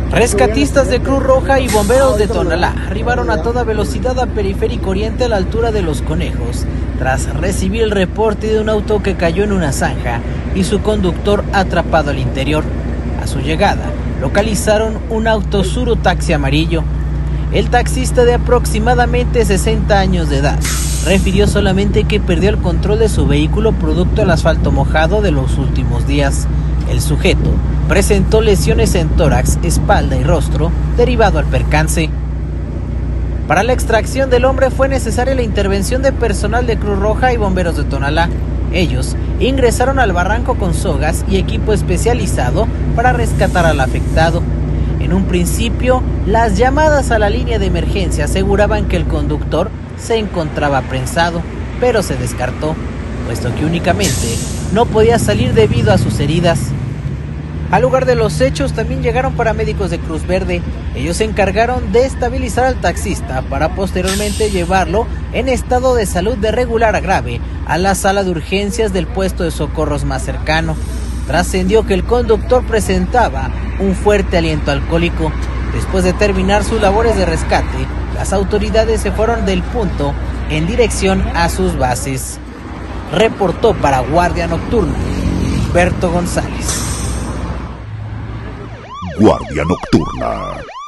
Rescatistas de Cruz Roja y bomberos de Tonalá arribaron a toda velocidad a Periférico Oriente a la altura de Los Conejos, tras recibir el reporte de un auto que cayó en una zanja y su conductor atrapado al interior. A su llegada, localizaron un auto Tsuru taxi amarillo. El taxista, de aproximadamente 60 años de edad, refirió solamente que perdió el control de su vehículo producto del asfalto mojado de los últimos días. El sujeto presentó lesiones en tórax, espalda y rostro derivado al percance. Para la extracción del hombre fue necesaria la intervención de personal de Cruz Roja y bomberos de Tonalá. Ellos ingresaron al barranco con sogas y equipo especializado para rescatar al afectado. En un principio, las llamadas a la línea de emergencia aseguraban que el conductor se encontraba prensado, pero se descartó, puesto que únicamente no podía salir debido a sus heridas. Al lugar de los hechos también llegaron paramédicos de Cruz Verde. Ellos se encargaron de estabilizar al taxista para posteriormente llevarlo en estado de salud de regular a grave a la sala de urgencias del puesto de socorros más cercano. Trascendió que el conductor presentaba un fuerte aliento alcohólico. Después de terminar sus labores de rescate, las autoridades se fueron del punto en dirección a sus bases. Reportó para Guardia Nocturna, Humberto González. Guardia Nocturna.